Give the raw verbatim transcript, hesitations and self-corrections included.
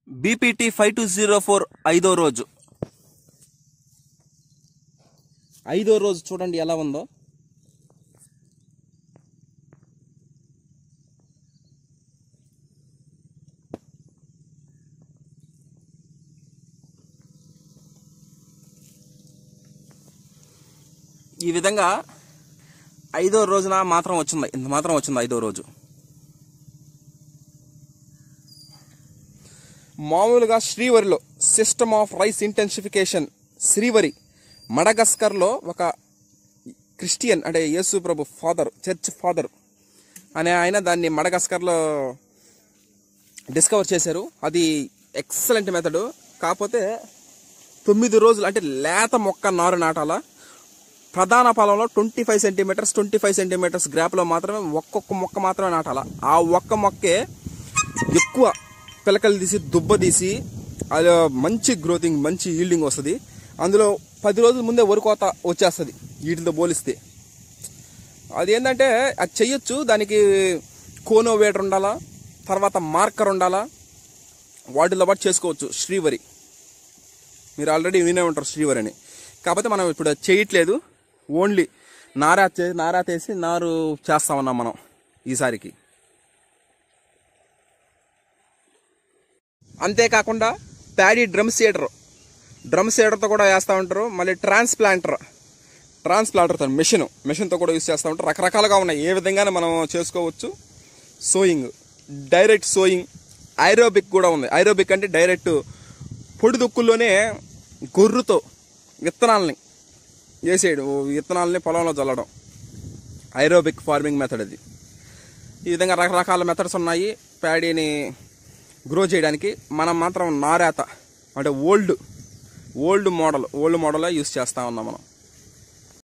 BPT five two zero four ఐదో రోజు ఐదో రోజు చూడండి ఎలా ఉందో. ఈ విధంగా ఐదో రోజున మాత్రం వచ్చింది, ఇంత మాత్రం వచ్చింది ఐదో రోజు. మామూలుగా శ్రీవరిలో సిస్టమ్ ఆఫ్ రైస్ ఇంటెన్సిఫికేషన్ శ్రీవరి మడగస్కర్లో ఒక క్రిస్టియన్ అంటే యేసు ప్రభు ఫాదర్, చర్చ్ ఫాదర్ అనే ఆయన దాన్ని మడగస్కర్లో డిస్కవర్ చేశారు. అది ఎక్సలెంట్ మెథడ్. కాకపోతే తొమ్మిది రోజులు అంటే లేత మొక్క నారు నాటాల. ప్రధాన పొలంలో twenty five centimetres twenty five centimetres గ్యాప్లో మాత్రమే ఒక్కొక్క మొక్క మాత్రమే నాటాల. ఆ ఒక్క మొక్కే ఎక్కువ పిలకలు తీసి దుబ్బ తీసి అది మంచి గ్రోతింగ్ మంచి ఈల్డింగ్ వస్తుంది. అందులో పది రోజుల ముందే వరికోత వచ్చేస్తుంది వీటితో పోలిస్తే. అది ఏంటంటే అది చెయ్యొచ్చు, దానికి కోనోవేటర్ ఉండాలా, తర్వాత మార్కర్ ఉండాలా, వాటితో పాటు చేసుకోవచ్చు. శ్రీవరి మీరు ఆల్రెడీ వినే ఉంటారు శ్రీవరి అని. కాకపోతే మనం ఇప్పుడు చేయట్లేదు, ఓన్లీ నారా నారా తీసి నారు చేస్తా ఉన్నాం మనం ఈసారికి. అంతేకాకుండా ప్యాడీ డ్రమ్ సీడర్ డ్రమ్ సీడర్తో కూడా వేస్తూ ఉంటారు. మళ్ళీ ట్రాన్స్ప్లాంటర్ ట్రాన్స్ప్లాంటర్తో మెషిన్ మెషిన్తో కూడా యూజ్ చేస్తూ ఉంటారు. రకరకాలుగా ఉన్నాయి, ఏ విధంగానే మనం చేసుకోవచ్చు. సోయింగ్, డైరెక్ట్ సోయింగ్, ఐరోబిక్ కూడా ఉంది. ఐరోబిక్ అంటే డైరెక్ట్ పొడి దుక్కుల్లోనే గొర్రుతో విత్తనాలని వేసేయడం, విత్తనాలని పొలంలో చల్లడం ఐరోబిక్ ఫార్మింగ్ మెథడ్ అది. ఈ విధంగా రకరకాల మెథడ్స్ ఉన్నాయి ప్యాడీని గ్రో చేయడానికి. మనం మాత్రం నారేత అంటే old old model old model use చేస్తూ ఉన్నాం మనం.